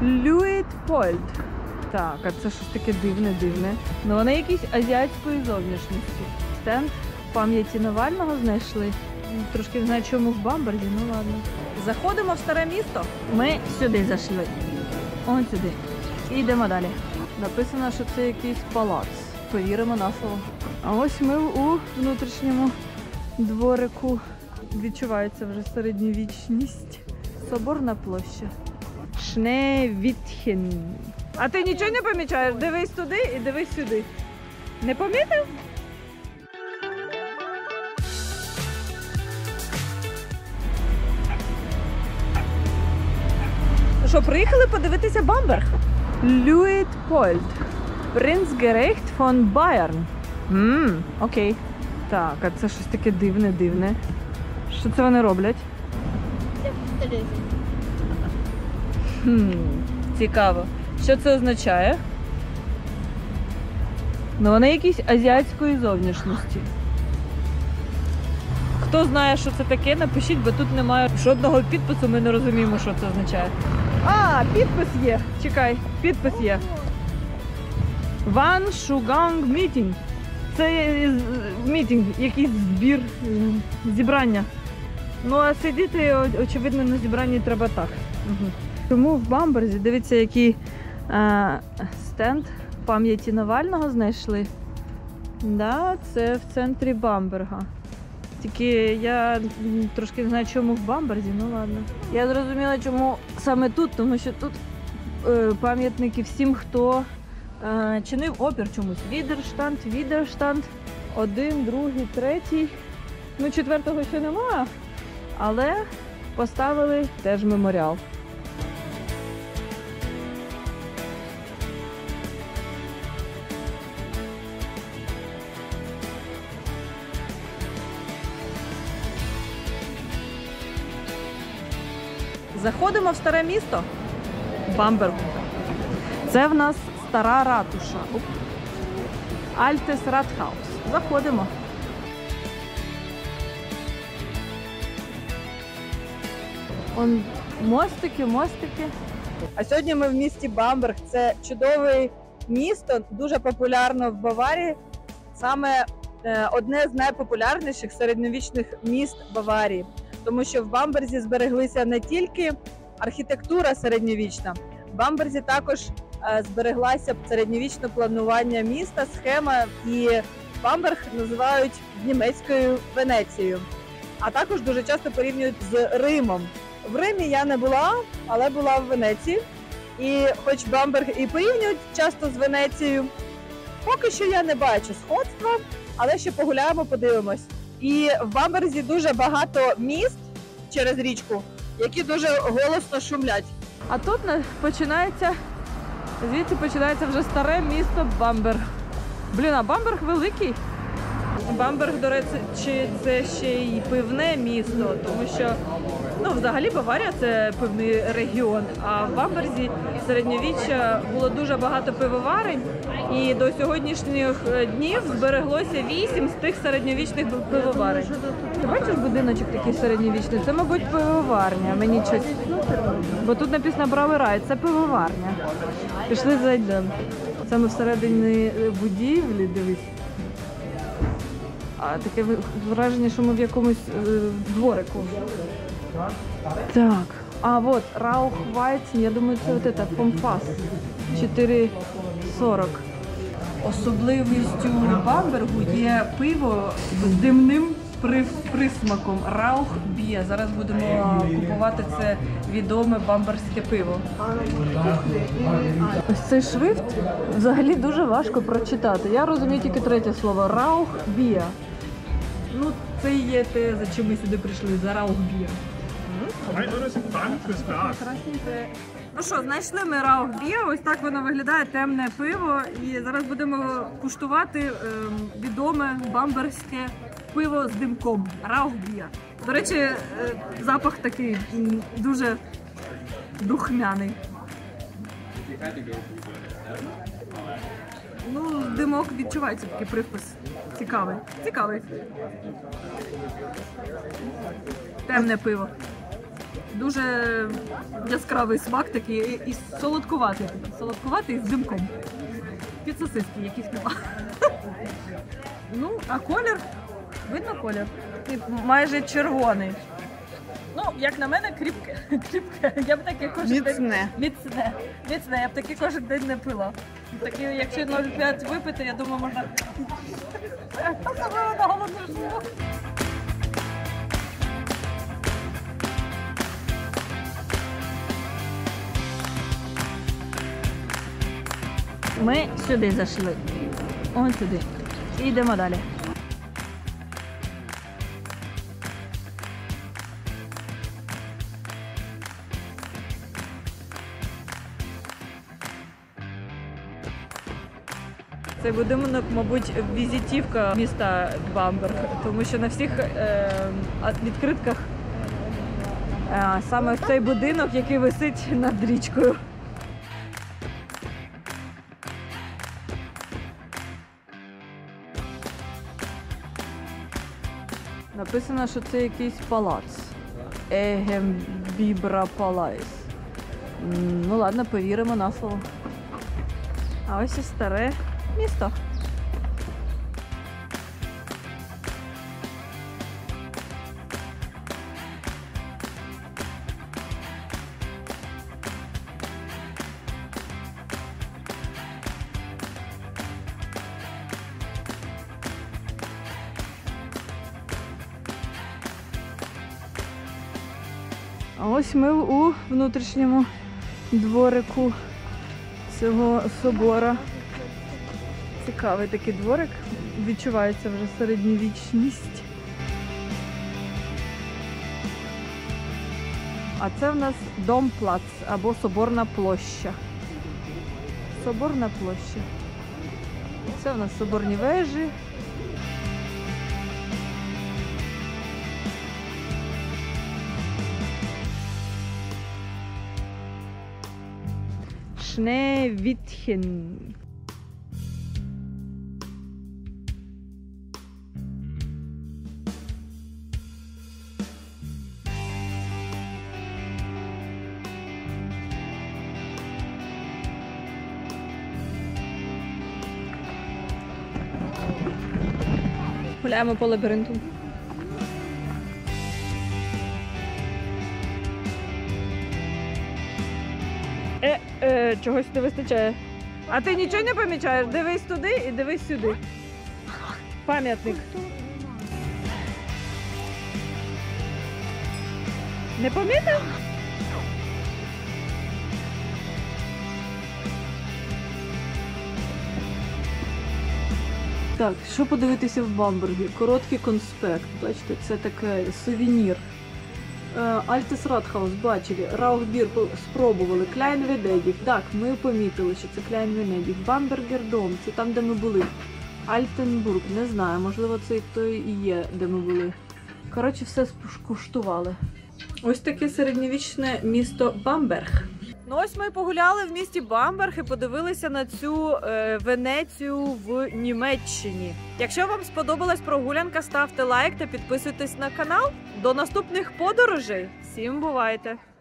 Люитпольд. Так, а це щось таке дивне. Ну вони якісь азіатської зовнішності. Стенд пам'яті Навального знайшли. Трошки не знаю, чому в Бамберзі, ну ладно. Заходимо в старе місто. Ми сюди зайшли. Ось сюди. І йдемо далі. Написано, що це якийсь палац. Повіримо на слово. А ось ми у внутрішньому дворику. Відчувається вже середньовічність. Соборна площа. Шневітхен. А ти нічого не помічаєш? Дивись туди і дивись сюди. Не помітив? Що, приїхали подивитися Бамберг? Люитпольд. Prinzgericht фон Bayern. Окей. Так, а це щось таке дивне. Що це вони роблять? Цікаво. Що це означає? Ну вони якісь азіатської зовнішності. Хто знає, що це таке, напишіть, бо тут немає жодного підпису, ми не розуміємо, що це означає. А, підпис є. Чекай, підпис є. Ван Шуганг мітінг. Це мітинг, якийсь збір, зібрання. Ну а сидіти, очевидно, на зібранні треба так. Тому в Бамберзі, дивіться, який стенд пам'яті Навального знайшли. Да, це в центрі Бамберга. Тільки я трошки не знаю, чому в Бамберзі, ну ладно. Я зрозуміла, чому саме тут, тому що тут пам'ятники всім, хто чинив опір чомусь. Відерштанд. 1, 2, 3. Ну, 4-го ще немає, але поставили теж меморіал. Заходимо в старе місто Бамбергу. Це в нас стара ратуша. Альтес Ратхаус. Заходимо. Он мостики. А сьогодні ми в місті Бамберг. Це чудове місто, дуже популярно в Баварії. Саме одне з найпопулярніших середньовічних міст Баварії. Тому що в Бамберзі збереглися не тільки архітектура середньовічна, в Бамберзі також збереглася середньовічне планування міста, схема, і Бамберг називають німецькою Венецією. А також дуже часто порівнюють з Римом. В Римі я не була, але була в Венеції. І хоч Бамберг і порівнюють часто з Венецією, поки що я не бачу сходства, але ще погуляємо, подивимось. І в Бамберзі дуже багато міст через річку, які дуже голосно шумлять. А тут звідси починається вже старе місто Бамберг. Блін, а Бамберг великий. Бамберг, до речі, це ще й пивне місто, тому що, взагалі Баварія – це пивний регіон, а в Бамберзі середньовіччя було дуже багато пивоварень, і до сьогоднішніх днів збереглося 8 з тих середньовічних пивоварень. Ти бачиш будиночок такий середньовічний? Це, мабуть, пивоварня, мені щось. Бо тут написано «Бравий це пивоварня. Пішли зайдемо. Це ми всередині будівлі, дивись. А таке враження, що ми в якомусь дворику. Так, а от Раухвайцен, я думаю, це Помфас 4,40. Особливістю Бамбергу є пиво з димним присмаком Раухбіє. Зараз будемо купувати це відоме бамберське пиво. Ось цей шрифт взагалі дуже важко прочитати. Я розумію тільки третє слово Раухбіє. Це і є те, за чим ми сюди прийшли, за Раухбіє. Ну що, знайшли ми Раухбіє, ось так воно виглядає, темне пиво. І зараз будемо куштувати відоме бамберське пиво з димком. Раухбіє. До речі, запах такий дуже духмяний. Димок відчувається, такий привкус. Цікавий. Темне пиво. Дуже яскравий смак такий і солодкуватий. Солодкуватий з димком. Під сосиски, яких нема. Ну, а колір? Видно колір? Майже червоний. Ну, як на мене, кріпке. Я б таке кожен день... Міцне. Я б таке кожен день не пила. Такі, якщо 0,5 випити, я думаю, можна... Особливо на голодну життя. Ми сюди зайшли. Ось сюди. І йдемо далі. Цей будинок, мабуть, візитівка міста Бамберг, тому що на всіх відкритках саме цей будинок, який висить над річкою. Написано, що це якийсь палац. Егембібра Палайс. Ну ладно, повіримо на слово. А ось і старе місто. А ось ми у внутрішньому дворику цього собора. Цікавий такий дворик. Відчувається вже середньовічність. А це в нас Домплац або Соборна площа. Соборна площа. Це в нас соборні вежі. Schneewittchen. Гуляємо по лабіринту. Чогось не вистачає. А ти нічого не помічаєш? Дивись туди і дивись сюди. Пам'ятник. Не помітив? Так, що подивитися в Бамбергі? Короткий конспект. Бачите, це таке сувенір. Альтес Радхаус бачили, Раухбір спробували, Кляйн Венедік. Так, ми помітили, що це Кляйн Венедік. Бамбергер Дом, це там, де ми були. Альтенбург, не знаю, можливо, це той і є, де ми були. Коротше, все скуштували. Ось таке середньовічне місто Бамберг. Ну ось ми погуляли в місті Бамберг і подивилися на цю Венецію в Німеччині. Якщо вам сподобалась прогулянка, ставте лайк та підписуйтесь на канал. До наступних подорожей! Всім бувайте!